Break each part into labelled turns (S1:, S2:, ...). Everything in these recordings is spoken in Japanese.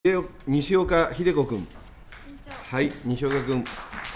S1: 西岡秀子君。はい、西岡君。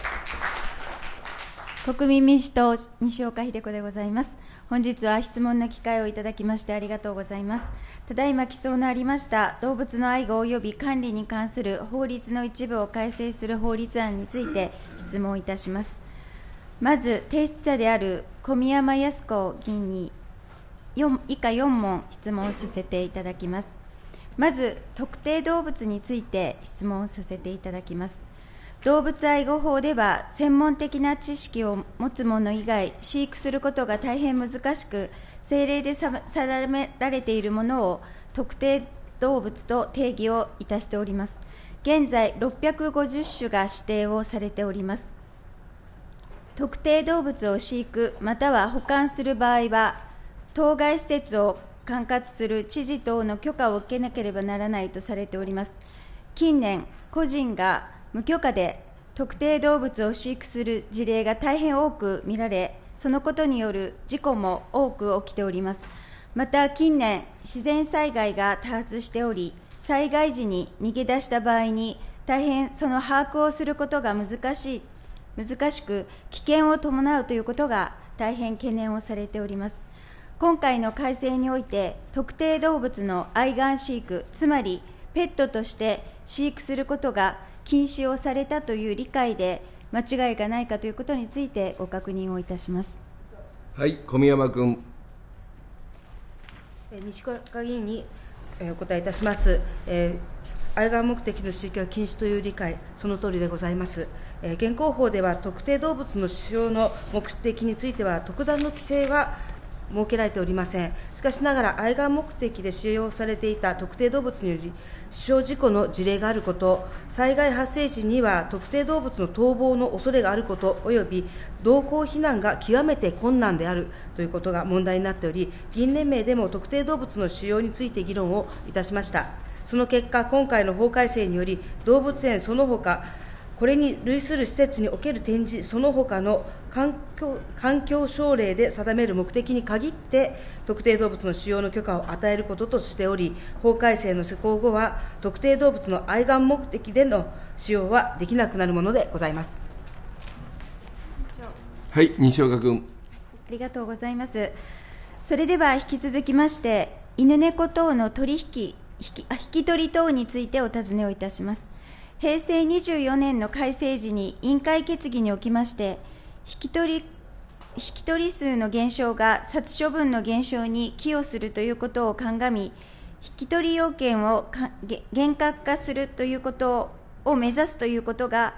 S2: 国民民主党、西岡秀子でございます。本日は質問の機会をいただきましてありがとうございます。ただいま起草のありました動物の愛護及び管理に関する法律の一部を改正する法律案について質問いたします。まず、提出者である小宮山靖子議員に以下4問質問させていただきます。まず、特定動物について質問させていただきます。動物愛護法では、専門的な知識を持つ者以外、飼育することが大変難しく、政令で定められているものを特定動物と定義をいたしております。現在、650種が指定をされております。特定動物を飼育、または保管する場合は、当該施設を管轄する知事等の許可を受けなければならないとされております。近年、個人が無許可で特定動物を飼育する事例が大変多く見られ、そのことによる事故も多く起きております。また近年、自然災害が多発しており、災害時に逃げ出した場合に、大変その把握をすることが難しく、危険を伴うということが大変懸念をされております。今回の改正において、特定動物の愛玩飼育、つまりペットとして飼育することが禁止をされたという理解で間違いがないかということについてご確認をいたします。
S1: はい、小宮山君。
S3: 西岡議員にお答えいたします。愛玩目的の飼育は禁止という理解、その通りでございます。現行法では特定動物の使用の目的については特段の規制は設けられておりません。しかしながら、愛玩目的で使用されていた特定動物により死傷事故の事例があること、災害発生時には特定動物の逃亡の恐れがあること、および同行避難が極めて困難であるということが問題になっており、議員連盟でも特定動物の使用について議論をいたしました。その結果、今回の法改正により、動物園その他、これに類する施設における展示その他の環境省令で定める目的に限って特定動物の使用の許可を与えることとしており、法改正の施行後は特定動物の愛玩目的での使用はできなくなるものでございます。
S1: はい、西岡君。
S2: ありがとうございます。それでは引き続きまして、犬猫等の引き取り等についてお尋ねをいたします。平成24年の改正時に委員会決議におきまして、引き取り数の減少が殺処分の減少に寄与するということを鑑み、引き取り要件を厳格化するということを目指すということが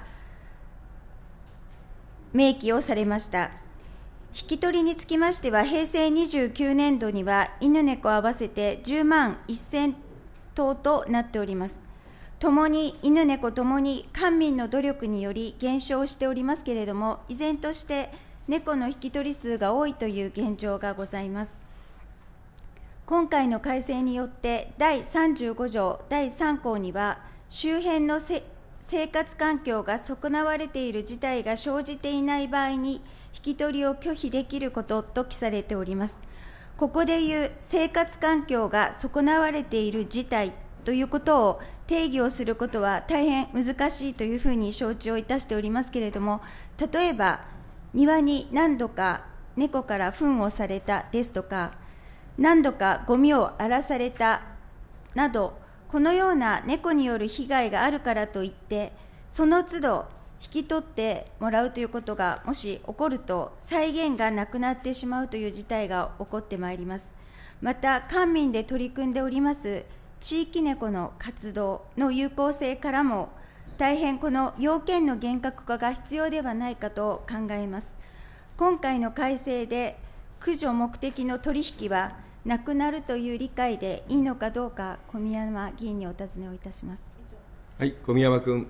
S2: 明記をされました。引き取りにつきましては、平成29年度には犬猫合わせて10万1000頭となっております。犬猫ともに官民の努力により減少しておりますけれども、依然として猫の引き取り数が多いという現状がございます。今回の改正によって第35条第3項には、周辺の生活環境が損なわれている事態が生じていない場合に引き取りを拒否できることと記されております。ここでいう生活環境が損なわれている事態ということを定義をすることは大変難しいというふうに承知をいたしておりますけれども、例えば庭に何度か猫から糞をされたですとか、何度かゴミを荒らされたなど、このような猫による被害があるからといって、その都度引き取ってもらうということがもし起こると、際限がなくなってしまうという事態が起こってまいります。また、官民で取り組んでおります地域猫の活動の有効性からも、大変この要件の厳格化が必要ではないかと考えます。今回の改正で駆除目的の取引はなくなるという理解でいいのかどうか、小宮山議員にお尋ねをいたします。
S1: はい、小宮山君。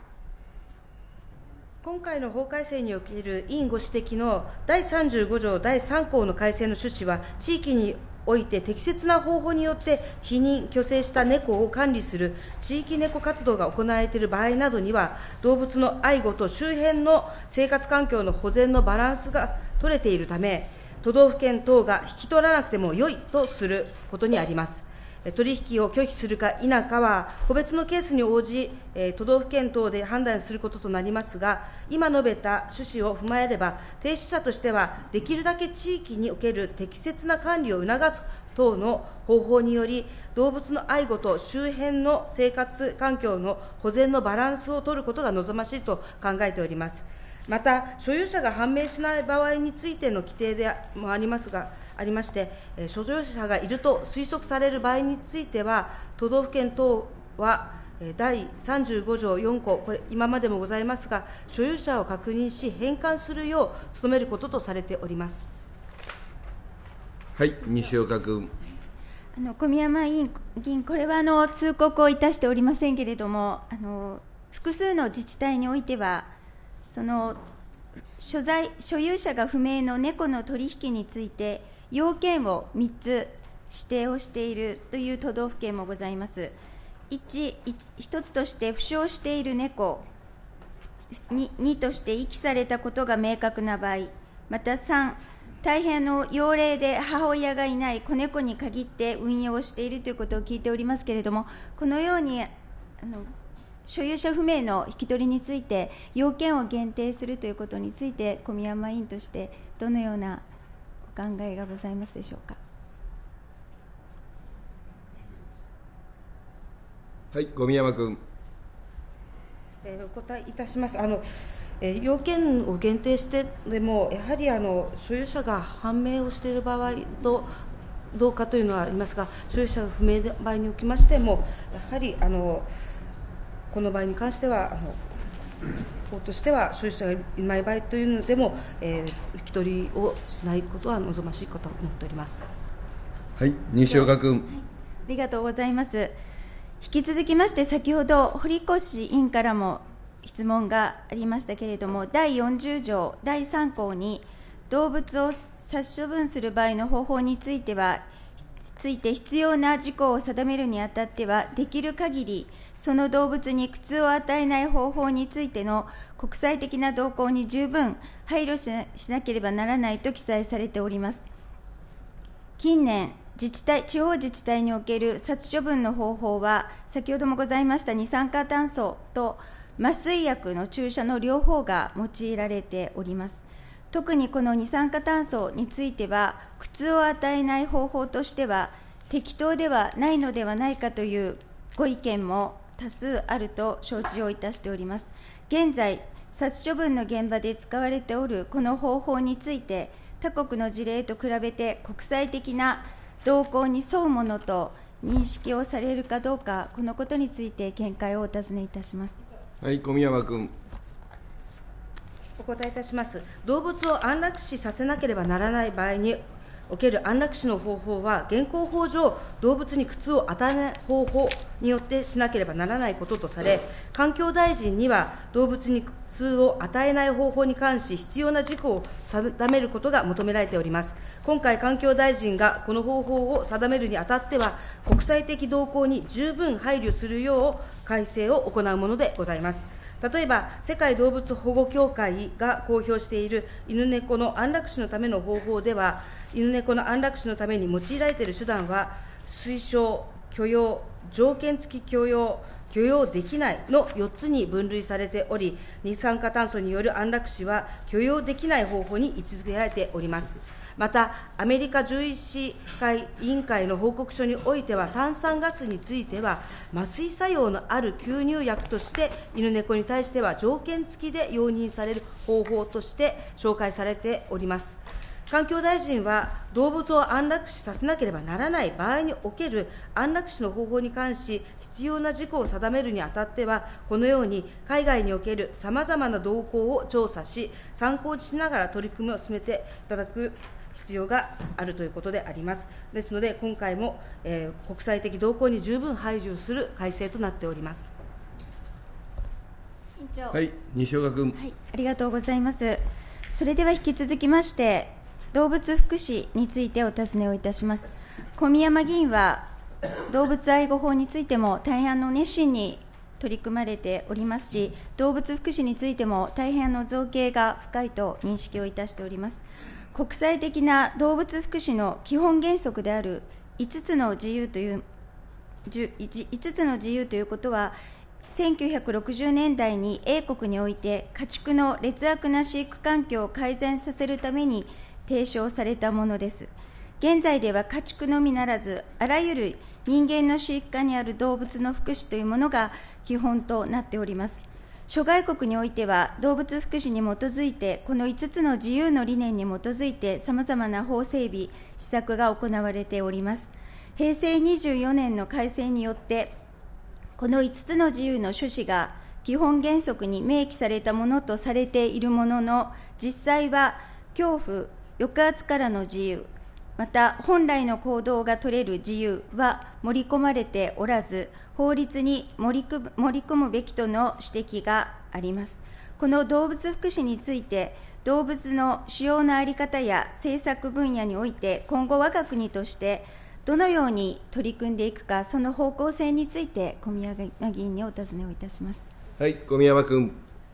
S3: 今回の法改正における委員ご指摘の第35条第3項の改正の趣旨は、地域において適切な方法によって避妊・去勢した猫を管理する地域猫活動が行われている場合などには、動物の愛護と周辺の生活環境の保全のバランスが取れているため、都道府県等が引き取らなくても良いとすることにあります。 取引を拒否するか否かは、個別のケースに応じ、都道府県等で判断することとなりますが、今述べた趣旨を踏まえれば、提出者としては、できるだけ地域における適切な管理を促す等の方法により、動物の愛護と周辺の生活環境の保全のバランスを取ることが望ましいと考えております。また、所有者が判明しない場合についての規定でもありまして、所有者がいると推測される場合については、都道府県等は第35条4項、これ、今までもございますが、所有者を確認し、返還するよう努めることとされております。
S1: はい、西岡君。
S2: 小宮山委員、これは通告をいたしておりませんけれども、複数の自治体においては、その所有者が不明の猫の取引について、要件を3つ指定をしているという都道府県もございます。1つとして負傷している猫、2として遺棄されたことが明確な場合、また3、大変要例で母親がいない子猫に限って運用しているということを聞いておりますけれども、このように所有者不明の引き取りについて、要件を限定するということについて、小宮山委員として、どのようなお考えがございますでしょうか。
S1: はい、小宮山君。
S3: お答えいたします。要件を限定してでも、やはり所有者が判明をしている場合とどうかというのはありますが、所有者が不明の場合におきましても、やはりこの場合に関しては、法としては所有者がいない場合というのでも、引き取りをしないことは望ましいかと思っております。
S1: はい、西岡君。
S2: ありがとうございます。引き続きまして、先ほど堀越委員からも質問がありましたけれども、第40条第3項に、動物を殺処分する場合の方法について必要な事項を定めるにあたっては、できる限りその動物に苦痛を与えない方法についての国際的な動向に十分配慮しなければならないと記載されております。近年、地方自治体における殺処分の方法は、先ほどもございました二酸化炭素と麻酔薬の注射の両方が用いられております。特にこの二酸化炭素については、苦痛を与えない方法としては適当ではないのではないかというご意見も多数あると承知をいたしております。現在、殺処分の現場で使われておるこの方法について、他国の事例と比べて国際的な動向に沿うものと認識をされるかどうか、このことについて見解をお尋ねいたします。
S1: はい、小宮山君。
S3: お答えいたします。動物を安楽死させなければならない場合における安楽死の方法は、現行法上、動物に苦痛を与えない方法によってしなければならないこととされ、環境大臣には動物に苦痛を与えない方法に関し、必要な事項を定めることが求められております。今回、環境大臣がこの方法を定めるにあたっては、国際的動向に十分配慮するよう改正を行うものでございます。例えば、世界動物保護協会が公表している犬猫の安楽死のための方法では、犬猫の安楽死のために用いられている手段は、推奨、許容、条件付き許容、許容できないの4つに分類されており、二酸化炭素による安楽死は許容できない方法に位置づけられております。また、アメリカ獣医師会委員会の報告書においては、炭酸ガスについては、麻酔作用のある吸入薬として、犬猫に対しては条件付きで容認される方法として紹介されております。環境大臣は、動物を安楽死させなければならない場合における安楽死の方法に関し、必要な事項を定めるにあたっては、このように海外におけるさまざまな動向を調査し、参考にしながら取り組みを進めていただく必要があるということであります。ですので、今回も、国際的動向に十分配慮する改正となっております。
S2: 委員長。
S1: はい、西岡君。
S2: はい、ありがとうございます。それでは引き続きまして、動物福祉についてお尋ねをいたします。小宮山議員は、動物愛護法についても大変熱心に取り組まれておりますし、動物福祉についても大変造詣が深いと認識をいたしております。国際的な動物福祉の基本原則である5つの自由という 5つの自由ということは、1960年代に英国において家畜の劣悪な飼育環境を改善させるために提唱されたものです。現在では家畜のみならず、あらゆる人間の飼育下にある動物の福祉というものが基本となっております。諸外国においては、動物福祉に基づいて、この5つの自由の理念に基づいて、さまざまな法整備、施策が行われております。平成24年の改正によって、この5つの自由の趣旨が基本原則に明記されたものとされているものの、実際は恐怖、抑圧からの自由、また本来の行動が取れる自由は盛り込まれておらず、法律に盛り込むべきとの指摘があります。この動物福祉について、動物の主要な在り方や政策分野において、今後我が国としてどのように取り組んでいくか、その方向性について小宮山議員にお尋ねをいたします。
S1: はい、小宮山君。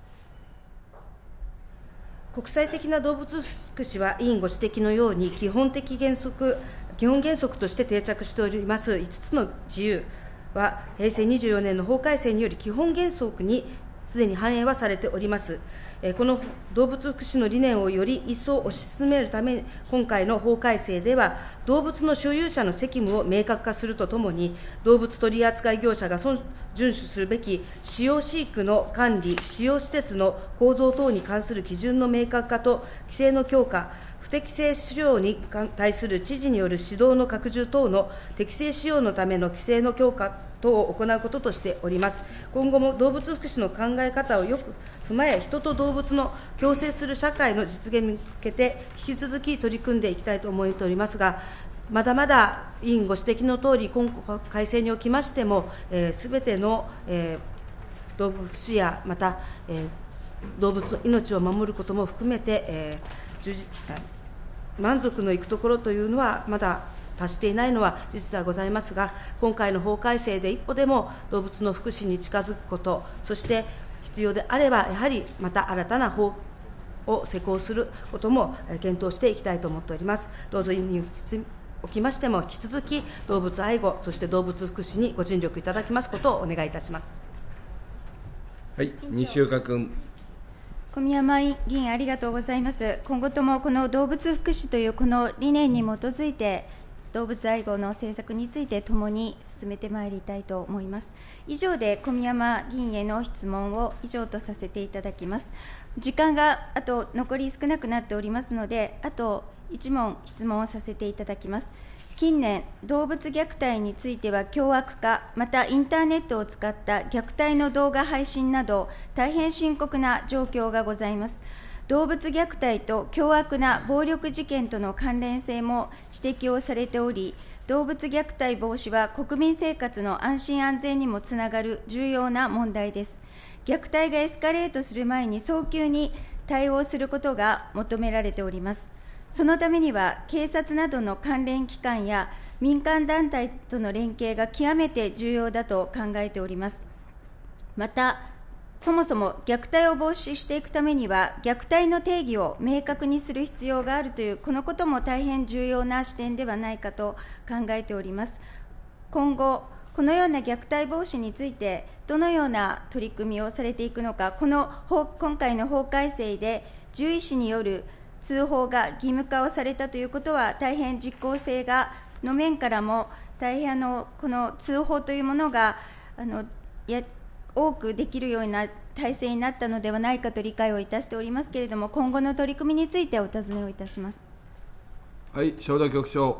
S3: 国際的な動物福祉は、委員ご指摘のように基本原則として定着しております5つの自由は、平成24年の法改正により基本原則にすでに反映はされております。この動物福祉の理念をより一層推し進めるため、今回の法改正では、動物の所有者の責務を明確化するとともに、動物取扱業者が遵守するべき飼養飼育の管理、飼養施設の構造等に関する基準の明確化と規制の強化、不適正使用に対する知事による指導の拡充等の適正使用のための規制の強化等を行うこととしております。今後も動物福祉の考え方をよく踏まえ、人と動物の共生する社会の実現に向けて、引き続き取り組んでいきたいと思っておりますが、まだまだ委員ご指摘のとおり、今後改正におきましても、すべての、動物福祉や、また、動物の命を守ることも含めて、満足のいくところというのは、まだ達していないのは事実はございますが、今回の法改正で一歩でも動物の福祉に近づくこと、そして必要であれば、やはりまた新たな法を施行することも検討していきたいと思っております。どうぞ委員におきましても、引き続き動物愛護、そして動物福祉にご尽力いただきますことをお願いいたします。
S1: はい、西岡君。
S2: 小宮山議員、ありがとうございます。今後ともこの動物福祉というこの理念に基づいて、動物愛護の政策についてともに進めてまいりたいと思います。以上で小宮山議員への質問を以上とさせていただきます。時間があと残り少なくなっておりますので、あと1問質問をさせていただきます。近年、動物虐待については凶悪化、またインターネットを使った虐待の動画配信など、大変深刻な状況がございます。動物虐待と凶悪な暴力事件との関連性も指摘をされており、動物虐待防止は国民生活の安心安全にもつながる重要な問題です。虐待がエスカレートする前に早急に対応することが求められております。そのためには、警察などの関連機関や民間団体との連携が極めて重要だと考えております。また、そもそも虐待を防止していくためには、虐待の定義を明確にする必要があるという、このことも大変重要な視点ではないかと考えております。今後、このような虐待防止について、どのような取り組みをされていくのか、今回の法改正で獣医師による通報が義務化をされたということは、大変実効性がの面からも、大変この通報というものが多くできるような体制になったのではないかと理解をいたしておりますけれども、今後の取り組みについてお尋ねをいたします。
S1: はい、正田局長。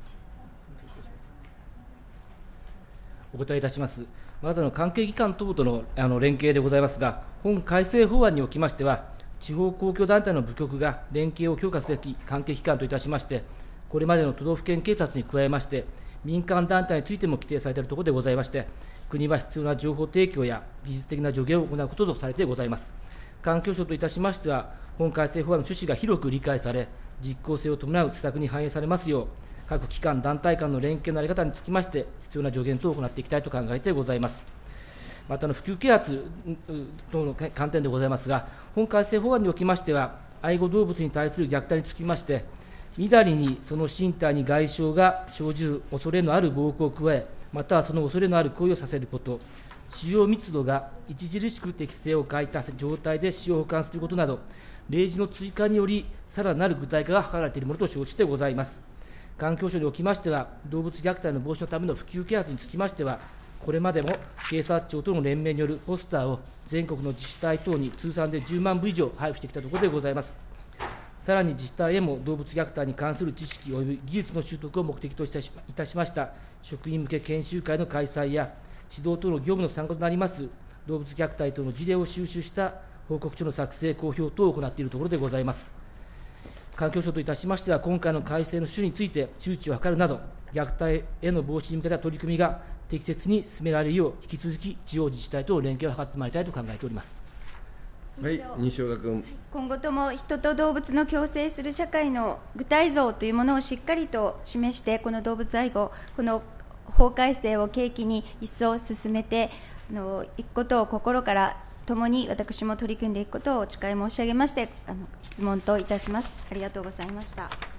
S4: お答えいたします。まず関係機関等との連携でございますが、本改正法案におきましては、地方公共団体の部局が連携を強化すべき関係機関といたしまして、これまでの都道府県警察に加えまして、民間団体についても規定されているところでございまして、国は必要な情報提供や技術的な助言を行うこととされてございます。環境省といたしましては、本改正法案の趣旨が広く理解され、実効性を伴う施策に反映されますよう、各機関、団体間の連携の在り方につきまして、必要な助言等を行っていきたいと考えてございます。また、普及啓発等の観点でございますが、本改正法案におきましては、愛護動物に対する虐待につきまして、みだりにその身体に外傷が生じる恐れのある暴行を加え、 またはその恐れのある行為をさせること、使用密度が著しく適正を欠いた状態で使用を保管することなど、例示の追加により、さらなる具体化が図られているものと承知でございます。環境省におきましては、動物虐待の防止のための普及啓発につきましては、これまでも警察庁との連名によるポスターを全国の自治体等に通算で10万部以上配布してきたところでございます。さらに自治体へも動物虐待に関する知識および技術の習得を目的といたしました職員向け研修会の開催や、指導等の業務の参考となります動物虐待等の事例を収集した報告書の作成、公表等を行っているところでございます。環境省といたしましては、今回の改正の趣旨について周知を図るなど、虐待への防止に向けた取り組みが適切に進められるよう、引き続き地方自治体との連携を図ってまいりたいと考えております。
S1: はい、西岡君。
S2: 今後とも人と動物の共生する社会の具体像というものをしっかりと示して、この動物愛護、この法改正を契機に一層進めていくことを心からともに私も取り組んでいくことをお誓い申し上げまして、質問といたします。ありがとうございました。